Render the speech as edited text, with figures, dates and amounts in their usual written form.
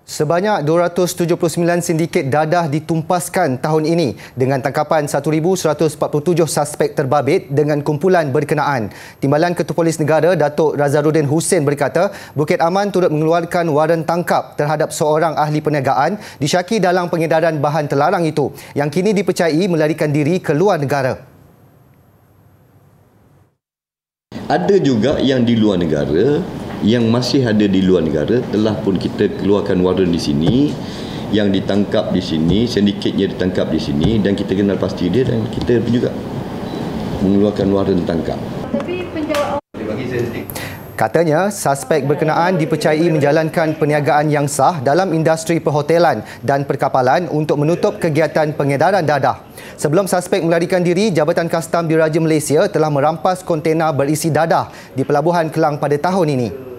Sebanyak 279 sindiket dadah ditumpaskan tahun ini dengan tangkapan 1,147 suspek terbabit dengan kumpulan berkenaan. Timbalan Ketua Polis Negara Datuk Razarudin Hussein berkata, Bukit Aman turut mengeluarkan waran tangkap terhadap seorang ahli perniagaan disyaki dalam pengedaran bahan terlarang itu yang kini dipercayai melarikan diri ke luar negara. Ada juga yang di luar negara, yang masih ada di luar negara, telah pun kita keluarkan waran di sini, yang ditangkap di sini, sindikatnya ditangkap di sini dan kita kenal pasti dia dan kita juga mengeluarkan waran tangkap. Katanya, suspek berkenaan dipercayai menjalankan perniagaan yang sah dalam industri perhotelan dan perkapalan untuk menutup kegiatan pengedaran dadah. Sebelum suspek melarikan diri, Jabatan Kastam Diraja Malaysia telah merampas kontena berisi dadah di Pelabuhan Kelang pada tahun ini.